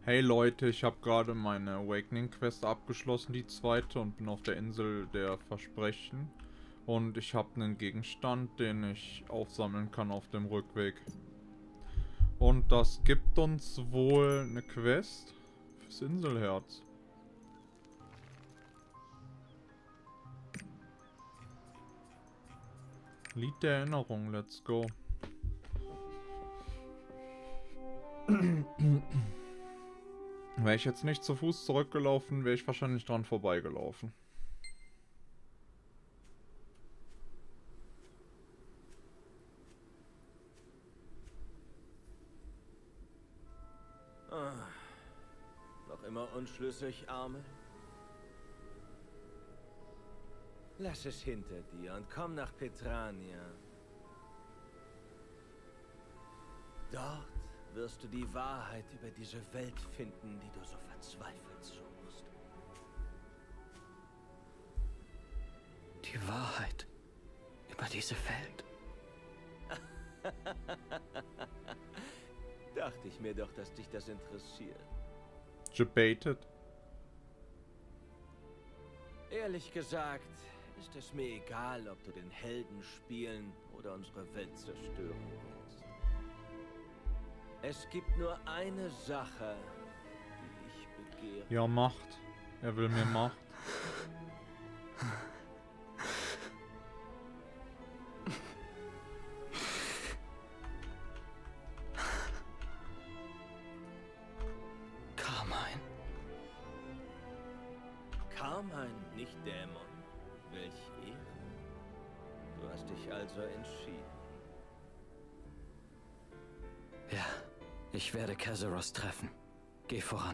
Hey Leute, ich habe gerade meine Awakening Quest abgeschlossen, die zweite, und bin auf der Insel der Versprechen. Und ich habe einen Gegenstand, den ich aufsammeln kann auf dem Rückweg. Und das gibt uns wohl eine Quest fürs Inselherz. Lied der Erinnerung, let's go. Wäre ich jetzt nicht zu Fuß zurückgelaufen, wäre ich wahrscheinlich dran vorbeigelaufen. Noch immer unschlüssig, Arme? Lass es hinter dir und komm nach Petrania. Dort wirst du die Wahrheit über diese Welt finden, die du so verzweifelt suchst. Die Wahrheit über diese Welt. Dachte ich mir doch, dass dich das interessiert. Debated. Ehrlich gesagt, ist es mir egal, ob du den Helden spielen oder unsere Welt zerstören willst. Es gibt nur eine Sache, die ich begehre. Ja, Macht. Er will mir Macht. Carmine. Carmine, nicht Dämon. Welch Ehre. Du hast dich also entschieden. Ja, ich werde Kazaros treffen. Geh voran.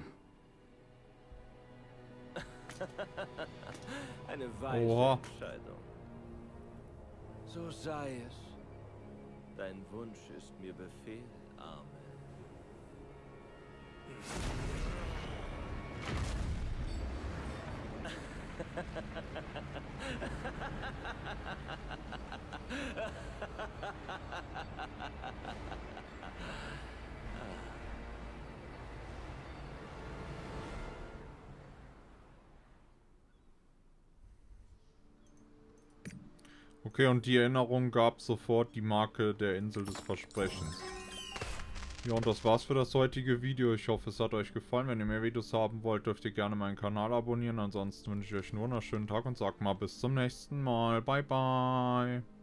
Eine weise Entscheidung. So sei es. Dein Wunsch ist mir Befehl, Arme. Okay, und die Erinnerung gab sofort die Marke der Insel des Versprechens. Ja, und das war's für das heutige Video. Ich hoffe, es hat euch gefallen. Wenn ihr mehr Videos haben wollt, dürft ihr gerne meinen Kanal abonnieren. Ansonsten wünsche ich euch einen wunderschönen Tag und sag mal bis zum nächsten Mal. Bye, bye.